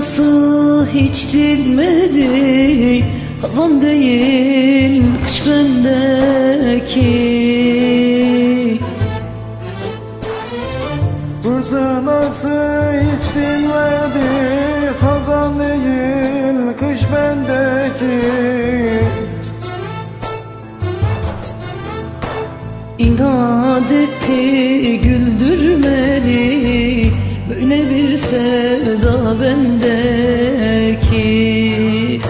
fırtınası hiç dinmedi. Hazan değil kış bendeki. Fırtınası hiç dinmedi, hazan değil kış bendeki. İnat etti güldürmedi, böyle bir sevda bendeki.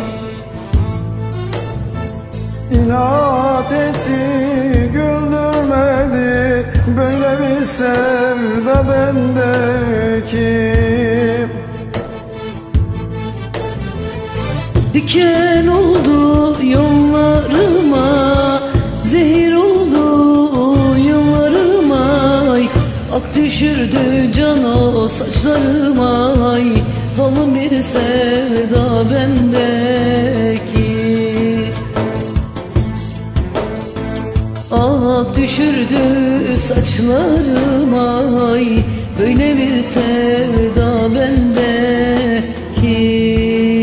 İnat etti güldürmedi, böyle bir sevda bendeki. Diken oldu yollarıma, zehir oldu yıllarıma. Ak düşürdü can o saçlarıma. Zalim bir sevda bendeki. Ak düşürdü saçlarıma. Böyle bir sevda bendeki.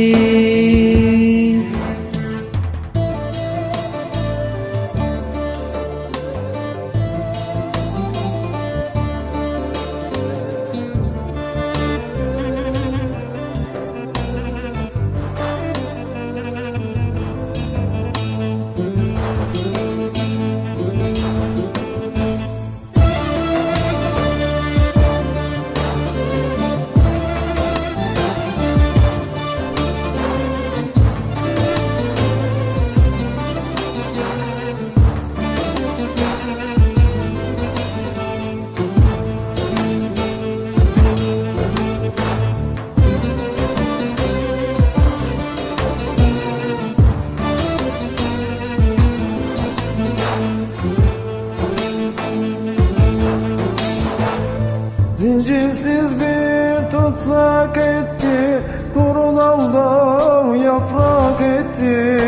Zincirsiz bir tutsak etti, kuru dalda yaprak etti.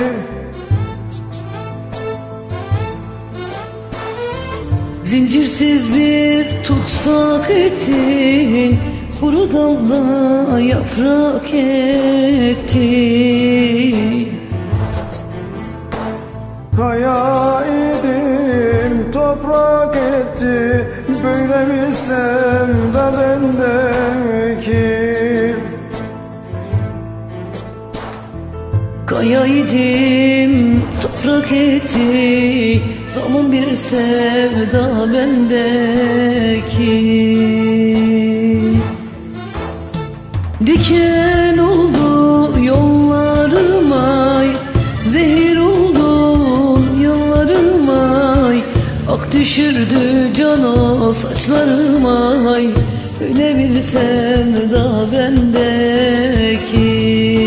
Zincirsiz bir tutsak ettin, kuru dalda yaprak ettin. Kaya idim toprak etti, böyle bir sevda bendeki. Kayaydım toprak etti, zalim bir sevda bendeki. Diken oldu yollarıma, zehir oldu yıllarıma. Ak düşürdü can o saçlarıma. Öyle bir sevda bendeki.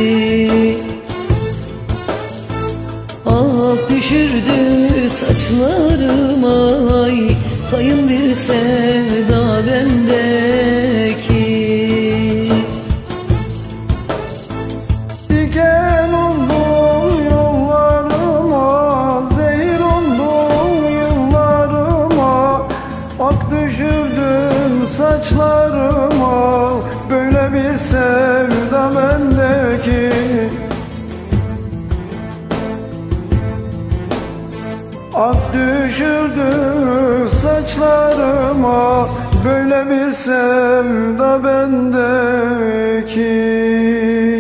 Ak düşürdü saçlarıma. Kayın bir sevda bendeki. Diken oldu yollarıma, zehir oldu yıllarıma. Ak düşürdün saçlarıma, böyle bir sevda bendeki. Ak düşürdü saçlarıma, böyle bir sevda bendeki.